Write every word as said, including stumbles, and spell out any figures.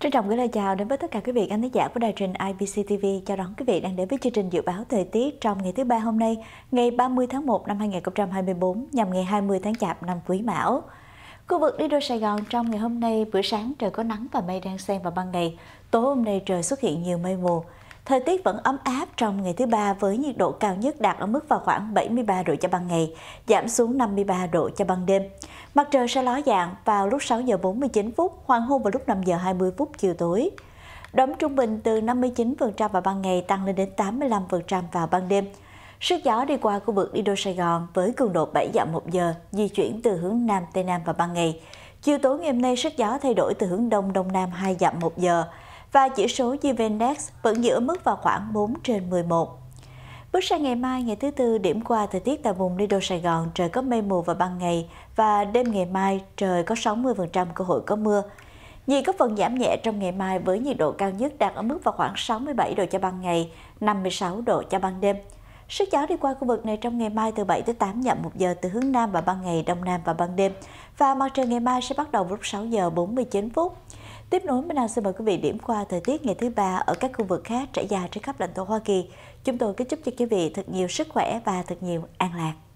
Trân trọng gửi lời chào đến với tất cả quý vị khán thính giả của đài truyền i bê xê ti vi. Chào đón quý vị đang đến với chương trình dự báo thời tiết trong ngày thứ ba hôm nay, ngày ba mươi tháng một năm hai nghìn không trăm hai mươi tư, nhằm ngày hai mươi tháng Chạp năm Quý Mão. Khu vực Lido Sài Gòn trong ngày hôm nay, buổi sáng trời có nắng và mây đan xen vào ban ngày. Tối hôm nay trời xuất hiện nhiều mây mù. Thời tiết vẫn ấm áp trong ngày thứ ba với nhiệt độ cao nhất đạt ở mức vào khoảng bảy mươi ba độ cho ban ngày, giảm xuống năm mươi ba độ cho ban đêm. Mặt trời sẽ ló dạng vào lúc sáu giờ bốn mươi chín phút, hoàng hôn vào lúc năm giờ hai mươi phút chiều tối. Độ ẩm trung bình từ năm mươi chín phần trăm vào ban ngày tăng lên đến tám mươi lăm phần trăm vào ban đêm. Sức gió đi qua khu vực Lido Sài Gòn với cường độ bảy dặm một giờ, di chuyển từ hướng Nam Tây Nam vào ban ngày. Chiều tối ngày hôm nay sức gió thay đổi từ hướng Đông Đông Nam hai dặm một giờ và chỉ số giê vê Index vẫn giữ ở mức vào khoảng bốn trên mười một. Bước sang ngày mai, ngày thứ Tư, điểm qua thời tiết tại vùng Lido Sài Gòn trời có mây mù vào ban ngày và đêm ngày mai trời có sáu mươi phần trăm cơ hội có mưa. Nhiệt có phần giảm nhẹ trong ngày mai với nhiệt độ cao nhất đạt ở mức vào khoảng sáu mươi bảy độ cho ban ngày, năm mươi sáu độ cho ban đêm. Sức gió đi qua khu vực này trong ngày mai từ bảy tới tám dặm một giờ từ hướng Nam vào ban ngày, Đông Nam vào ban đêm. Và mặt trời ngày mai sẽ bắt đầu vào lúc sáu giờ bốn mươi chín phút. Tiếp nối, Minh Anh xin mời quý vị điểm qua thời tiết ngày thứ ba ở các khu vực khác trải dài trên khắp lãnh thổ Hoa Kỳ. Chúng tôi kính chúc cho quý vị thật nhiều sức khỏe và thật nhiều an lạc.